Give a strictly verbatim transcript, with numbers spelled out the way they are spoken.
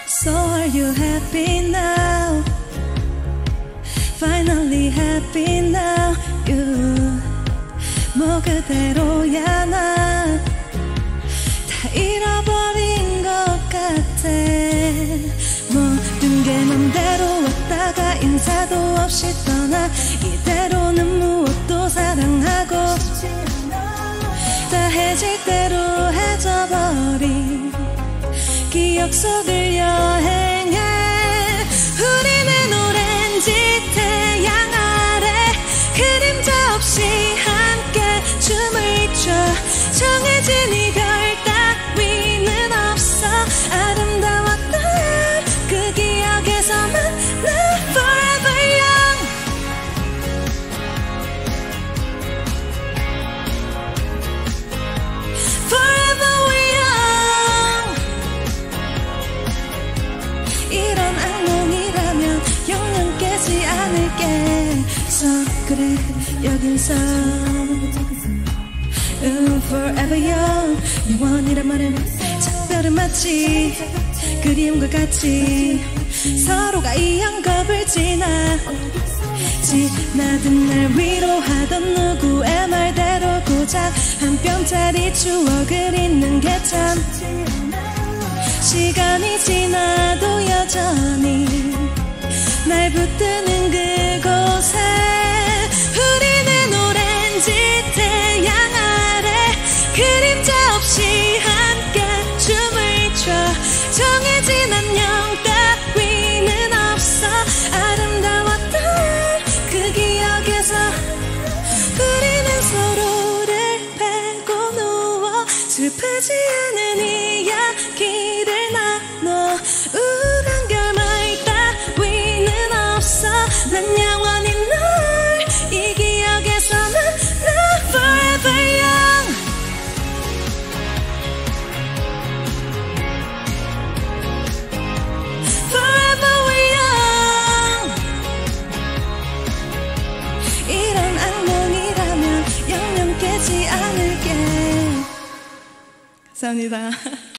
So are you happy now? Finally happy now. You 뭐 그대로야 나 다 잃어버린 것 같아. 모든 게 맘대로 왔다가 인사도 없이 떠나 이대로는 무엇도 사랑하고 다 해질 대로 해져버린 기억 속을 여행해. 우리는 오렌지 태양 아래 그림자 없이 함께 춤을 춰. 정해진 이별 따위는 없어. 아름다웠던 그 기억에서만 나 forever young. Forever young. 이런 악몽이라면 영영 깨지 않을게. So 그래 여긴서 uh, Forever young. 영원이란 말은 작별은 마치 그리움과 같이 서로가 이한 겁을 지나 지나든 날 위로하던 누구의 말대로 고작 한 뼘짜리 추억을 잊는 게 참 시간이 지나도 여전히 날 붙드는 그곳에 우리는 오렌지 태양 아래 그림자 없이 함께 춤을 춰. 정해진 안녕 따위는 없어. 아름다웠던 그 기억에서 우리는 서로를 베고 누워 슬프지 않은 이야기를 나눠. 우울한 결말 따위는 없어. 난 영원히 널 이 기억에서만 나 forever young. Forever young. 이런 악몽이라면 영영 깨지 않을게. 감사합니다.